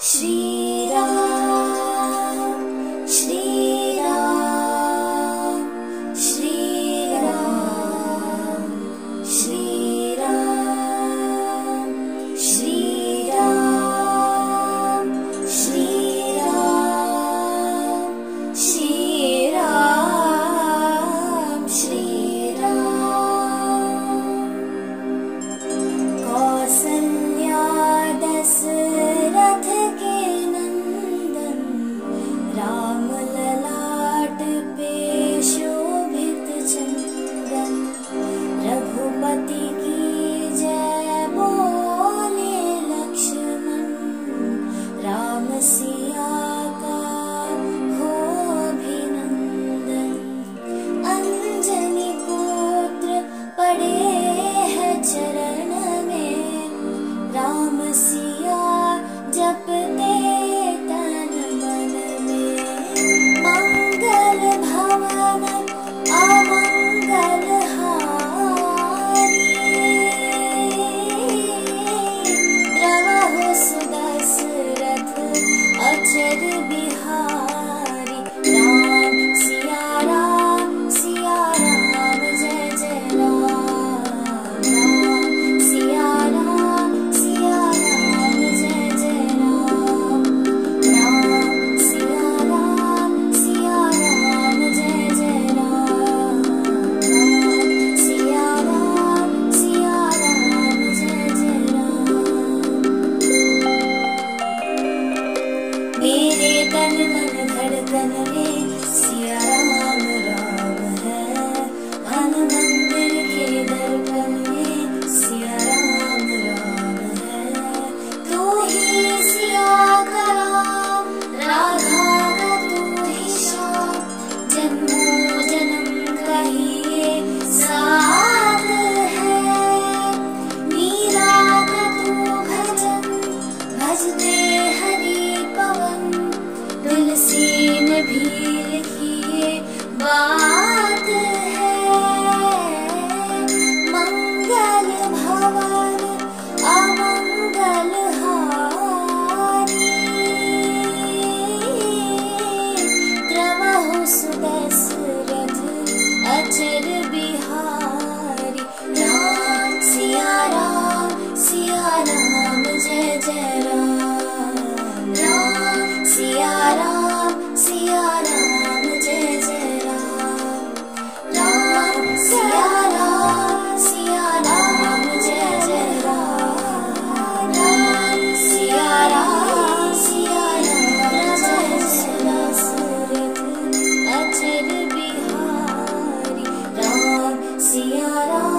श्री राम श्री राम श्री राम श्री राम श्री राम श्री राम श्री राम श्री राम। कौसल्या दशरथ के नंदन, राम ललाट पे शोभित चंदन। रघुपति की जय बोले लक्ष्मण, राम सिया का हो अभिनंदन। अंजनी पुत्र पड़े है चरण में, राम सिया जपते तन मन में। मंगल भवन अमंगल हारी, द्रवहु सुदशरथ अचर बिहारी। राम सिया राम जय जय राम। राम सिया राम जय जय राम। राम सिया राम जय जय राम। राम सिया राम जय जय राम। मेरे तन मन धड़कन में सिया राम राम है। मन मंदिर के दर्पण में सिया राम राम है। तू ही सिया का राम, राधा का तू ही श्याम। जन्मों जन्म का ही ये साथ है। मीरा का तू भजन, भजते हरि पवन। तुलसी में भी लिखी ये बात है। मंगल भवन अमंगल हारी, द्रवहु सुदशरथ अचर बिहारी। राम सिया राम जय जय राम। राम सिया राम जय जय राम। राम सिया राम जय जय राम। राम सिया राम जय जय दशरथ अचर बिहारी। राम सिया राम